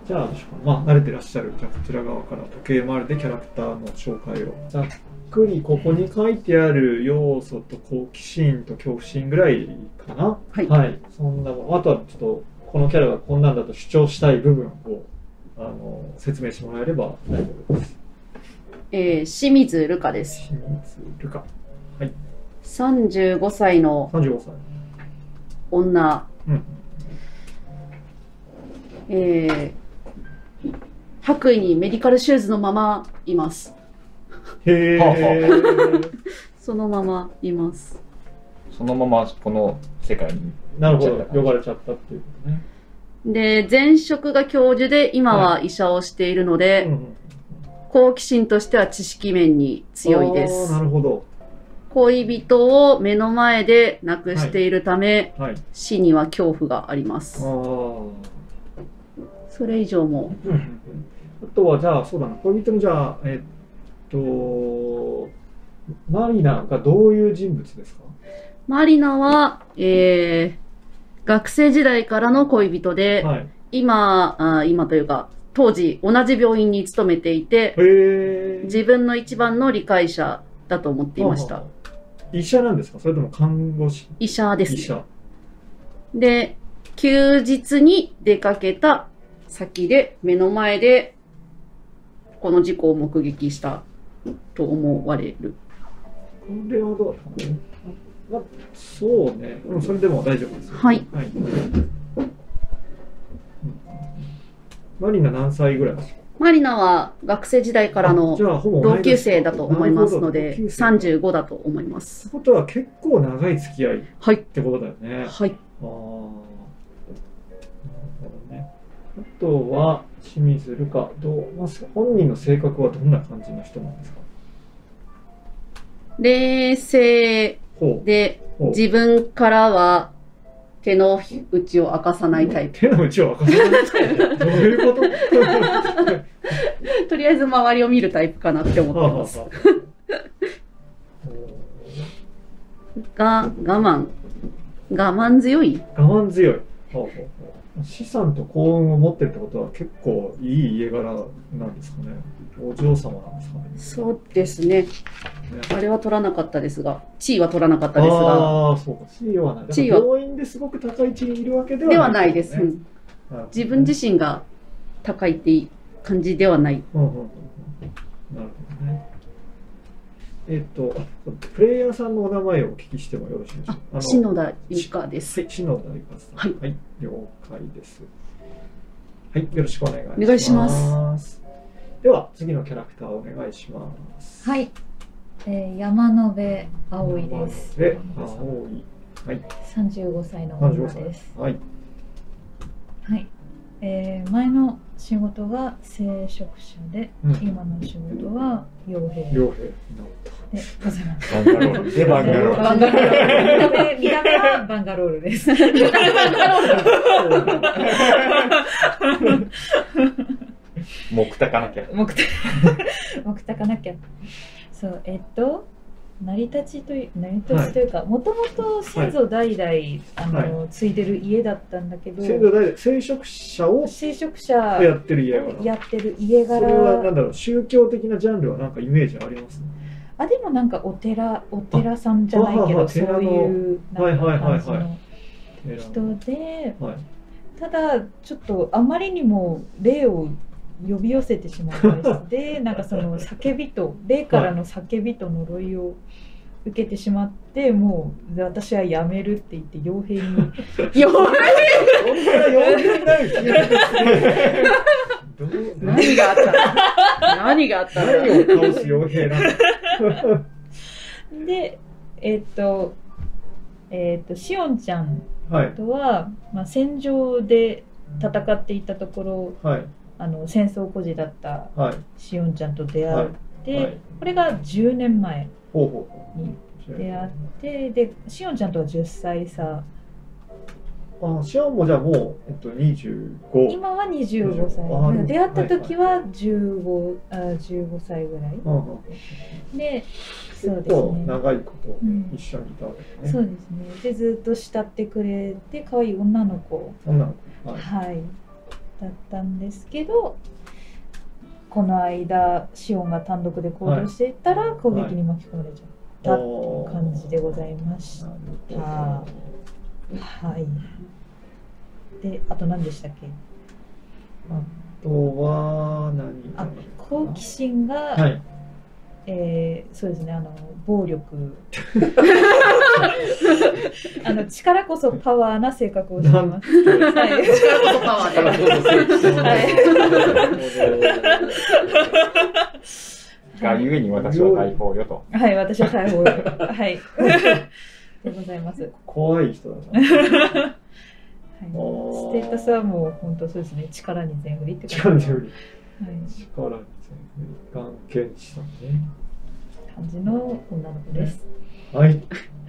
じゃあ、まあ、慣れてらっしゃる、じゃあこちら側から時計回りでキャラクターの紹介を。ざっくりここに書いてある要素と好奇心と恐怖心ぐらいかな。 はい。 はい。そんなもの。あとはちょっと、このキャラがこんなんだと主張したい部分を、説明してもらえれば大丈夫です。 清水瑠香です。 清水瑠香。はい。 35歳の 35歳。 女。 うん。 白衣にメディカルシューズのままいます。 へえ。 そのままいます。 そのままこの世界に。 なるほど。呼ばれちゃったっていうことね。 で、前職が教授で、今は医者をしているので、はい、好奇心としては知識面に強いです。 なるほど。 恋人を目の前で亡くしているため、 はいはい、 死には恐怖があります。それ以上も。 あとは、じゃあ、そうだな、恋人の、じゃあ、マリナがどういう人物ですか？ マリナは、学生時代からの恋人で、はい、今というか、当時同じ病院に勤めていて、自分の一番の理解者だと思っていました。 医者なんですか？それとも看護師？ 医者ですね。医者。で、休日に出かけた先で、目の前で、この事故を目撃したと思われる。 これはどうだったかな？まあ、そうね。それでも大丈夫です。 はい。はい、 マリナ何歳ぐらいですか？ マリナは学生時代からの同級生だと思いますので、35だと思います。 ってことは結構長い付き合いってことだよね。 はい。 なるほどね。あとは清水瑠香、本人の性格はどんな感じの人なんですか？ 冷静で、自分からは手の内を明かさないタイプ。 手の内を明かさないタイプ？どういうこと？ とりあえず周りを見るタイプかなって思ってます。我慢強い？ 我慢強い。資産と幸運を持ってるってことは結構いい家柄なんですかね。お嬢様なんですかね。 そうですね。あれは取らなかったですが、地位は取らなかったですが。 ああ、そうか。地位はない。地位は病院ですごく高い位置にいるわけではないです。 自分自身が高いっていう感じではない。 なるほどね。プレイヤーさんのお名前をお聞きしてもよろしいでしょうか。 篠田由香です。 篠田由香さん。 はい。 はい、了解です。はい、よろしくお願いします。 お願いします。 では、次のキャラクターお願いします。 はい。山野辺葵です。 葵。 はい。35歳の女です。 はい。 はい。前の仕事が聖職者で、今の仕事は傭兵。 傭兵。 でございます。 バンガロール。で、バンガロール。 見た目はバンガロールです。 木高なきゃ。 木高なきゃ。そう、成り立ちというか、もともと先祖代々継いでる家だったんだけど、 先祖代々聖職者やってる家柄。それはなんだろう、宗教的なジャンルはなんかイメージあります？ あ、でもなんかお寺さんじゃないけど、そういうなんか感じの人で、ただちょっとあまりにも霊を呼び寄せてしまう体質で、なんかその霊からの叫びと呪いを受けてしまって、もう私はやめるって言って傭兵に何があった何があった何を倒す傭兵なので、しおんちゃんとは、まあ、戦場で戦っていたところ、戦争孤児だったしおんちゃんと出会って、これが10年前に出会って、でしおんちゃんとは10歳差。 しおんもじゃあもう、25。 今は25歳。出会った時は15歳ぐらい。で、そうですね。 長いこと一緒にいたわけですね。 そうですね。で、ずっと慕ってくれて、可愛い女の子。 はい。 だったんですけど、この間シオンが単独で行動していったら攻撃に巻き込まれちゃったっていう感じでございました。はい。で、あと何でしたっけ？ あとは何？ 好奇心が、はい、そうですね、暴力力こそパワーな性格をしています。はい、力こそパワーで。がゆえに私は大砲よと。 はい、私は大砲よ。はい。でございます。 怖い人だな。 はい、ステータスはもう本当そうですね、力に全振りって感じ。力に全振り。はい、力に全振り。眼見士さんね。 感じの女の子です。 はい。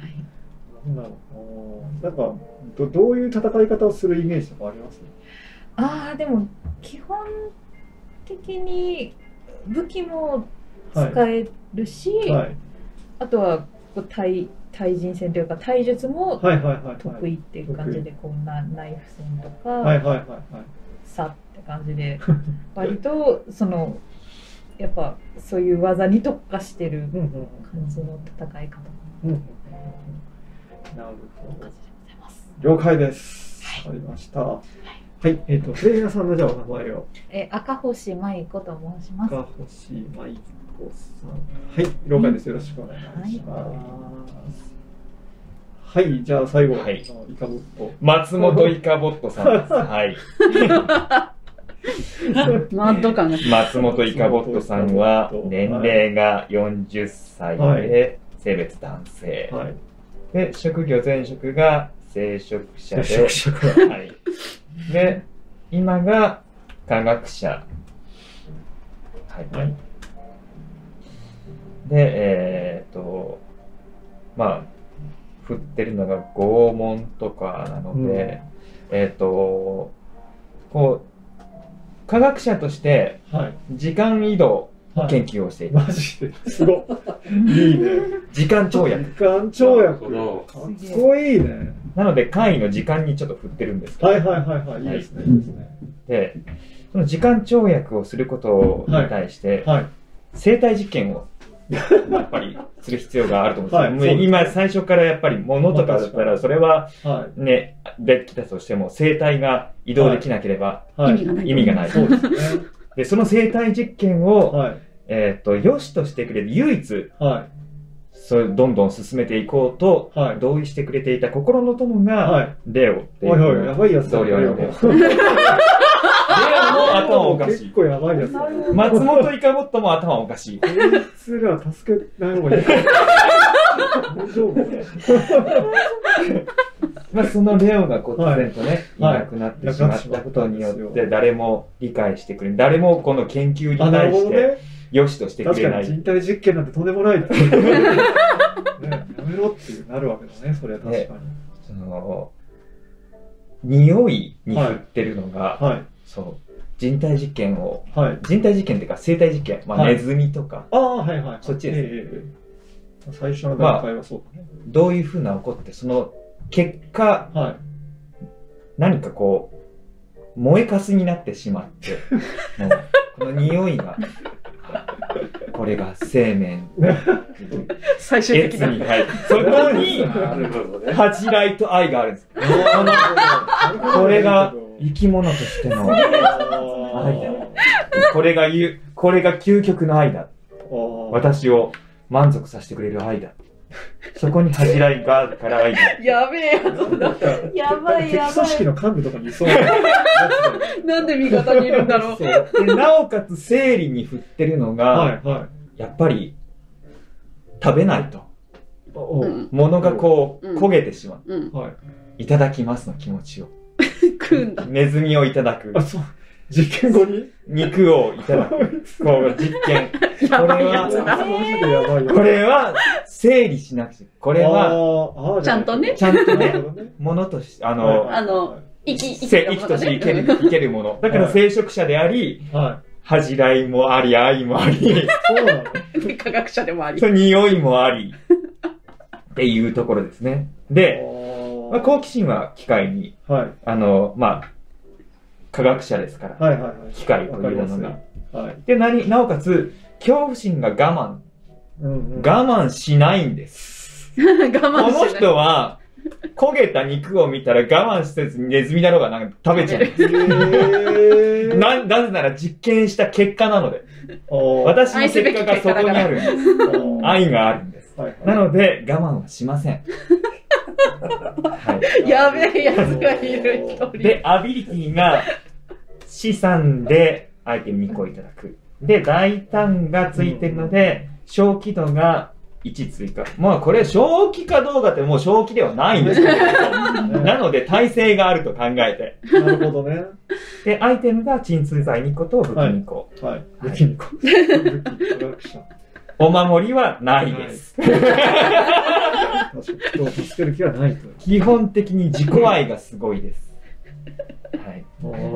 なんかどういう戦い方をするイメージとかあります？ でも基本的に武器も使えるし、あとは対人戦というか体術も得意っていう感じで、こんなナイフ戦とかさって感じで割とやっぱそういう技に特化してる感じの戦い方。 なるほど。了解です。わかりました。はい、プレイヤーさんのじゃあお名前を。 赤星舞子と申します。 赤星舞子さん。はい、了解です。よろしくお願いします。はい、じゃあ最後、イカボット。 松本イカボットさんです。はい。松本イカボットさんは年齢が40歳で、性別男性。で、職業前職が聖職者で、で、今が科学者。で、まあ、振ってるのが拷問とかなので、こう、科学者として時間移動研究をしている。 マジですごい。いいね。 時間跳躍。 時間跳躍。かっこいいね。 なので単位の時間にちょっと振ってるんですけど。 はい。いいですね。いいですね。 で、その時間跳躍をすることに対して、生体実験をやっぱりする必要があると思うんですよ。今最初からやっぱり物とかだったらそれはね、できたとしても生体が移動できなければ意味がない。で、その生体実験を良しとしてくれる唯一どんどん進めていこうと同意してくれていた心の友がレオっていう。 やばいやつだ。 レオも頭おかしい。 結構やばいやつ。 松本イカボットも頭おかしい。 こいつら助けない方がいい。大丈夫？ まあそのレオが忽然とね、いなくなってしまったことによって誰も理解してくれない。誰もこの研究に対して良しとしてくれない。 確かに人体実験なんてとんでもない。やめろってなるわけだね、それは確かに。 匂いに振ってるのが、人体実験を、人体実験っていうか生体実験、ネズミとか、そっちですね。 最初の段階はそうだね。 どういうふうな起こって、その結果、何かこう、燃えかすになってしまって、この匂いが、これが生命。 最終的な。 そこに、恥じらいと愛があるんです。これが生き物としての愛だ。これが究極の愛だ。私を満足させてくれる愛だ。そこに恥じらいがあるから愛だ。 やべえやつだ。やばいやばい。 組織の幹部とかにいそうなんで味方にいるんだろう。 でなおかつ生理に振ってるのが、やっぱり食べないと。物がこう焦げてしまう。いただきますの気持ちを。 食うんだ。 ネズミをいただく。 実験後に肉をいただく。こう実験。これは整理しなくて、これはちゃんとね、 ものとして生きとして生けるもの。だから聖職者であり、恥じらいもあり、愛もあり、 科学者でもあり、 匂いもありっていうところですね。で、好奇心は機械に、 科学者ですから、機械というものが。で、なおかつ、恐怖心が我慢しないんです。この人は、焦げた肉を見たら我慢せずにネズミだろうがなんか食べちゃうんです。なぜなら実験した結果なので。私の結果がそこにあるんです。愛があるんです。なので我慢はしません。 やべえやつがいる一人。 で、アビリティが資産でアイテム2個いただく。で、大胆がついてるので、正気度が1追加。まあこれ正気かどうかってもう正気ではないんですけど、なので耐性があると考えて。 なるほどね。 で、アイテムが鎮痛剤2個と武器2個。 武器2個。 お守りはないです。 人を助ける気はないと。 基本的に自己愛がすごいです。はい。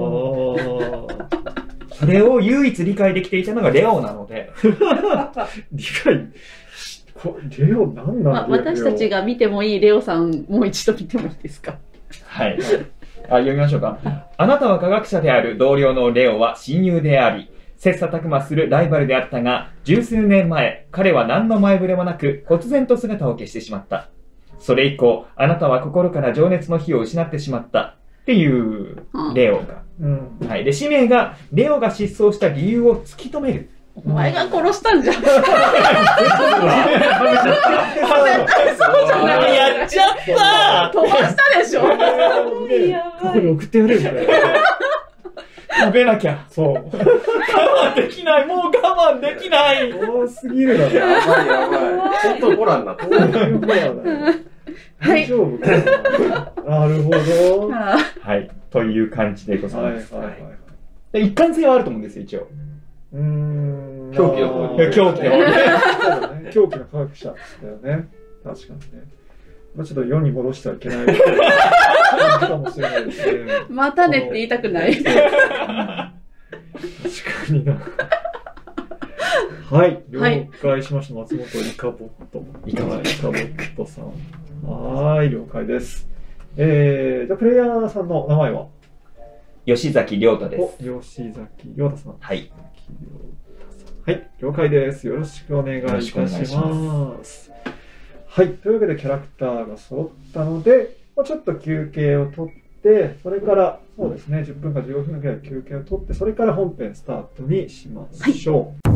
それを唯一理解できていたのがレオなので。 理解レオ何なんだ。 私たちが見てもいいレオさん、もう一度見てもいいですか。 はい。読みましょうか。あなたは科学者である同僚のレオは親友であり、切磋琢磨するライバルであったが、十数年前、彼は何の前触れもなく、忽然と姿を消してしまった。それ以降、あなたは心から情熱の火を失ってしまった。っていう、レオが。はい。で、使命が、レオが失踪した理由を突き止める。 お前が殺したんじゃん。絶対そうじゃない。やっちゃった飛ばしたでしょ。 ここに送ってやるみたいな。 食べなきゃ。 そう。 我慢できない。もう我慢できない。 多すぎるだろ。 やばいやばい。本当ホラーになった。 大丈夫かな。なるほど。 はい。という感じでございます。一貫性はあると思うんですよ、一応。 狂気の方に。 狂気の方に。 狂気の科学者だよね。確かにね。まあちょっと世に戻してはいけないかもしれないですね。 またねって言いたくない。 確かにな。はい、了解しました。松本イカボット。イカボットさん。はい、了解です。じゃあプレイヤーさんの名前は吉崎亮太です。 吉崎亮太さん。 はい。 はい、了解です。よろしくお願いいたします。はい、というわけでキャラクターが揃ったので、ちょっと休憩を取って、それから、そうですね、10分か15分ぐらい休憩を取って、それから本編スタートにしましょう。